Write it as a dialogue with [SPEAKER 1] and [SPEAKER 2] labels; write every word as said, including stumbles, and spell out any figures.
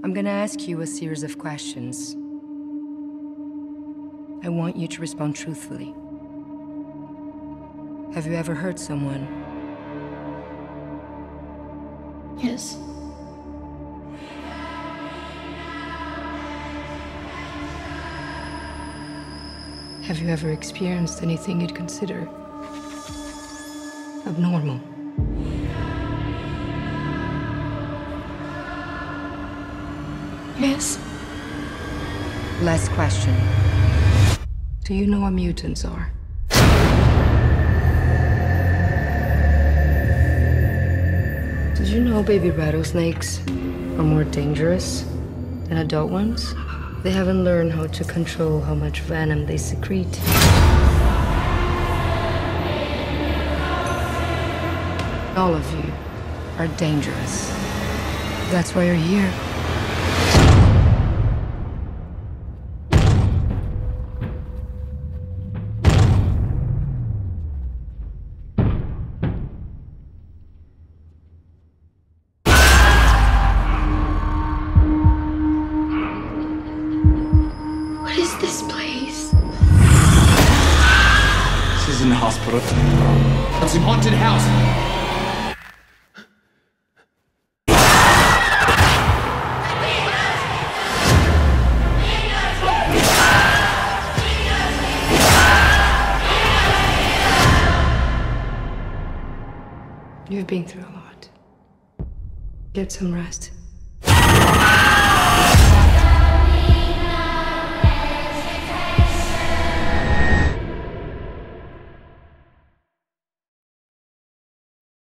[SPEAKER 1] I'm gonna ask you a series of questions. I want you to respond truthfully. Have you ever hurt someone?
[SPEAKER 2] Yes.
[SPEAKER 1] Have you ever experienced anything you'd consider abnormal?
[SPEAKER 2] Yes.
[SPEAKER 1] Last question. Do you know what mutants are? Did you know baby rattlesnakes are more dangerous than adult ones? They haven't learned how to control how much venom they secrete. All of you are dangerous. That's why you're here.
[SPEAKER 2] What is this place?
[SPEAKER 3] This isn't a hospital. It's a haunted house.
[SPEAKER 1] You've been through a lot. Get some rest.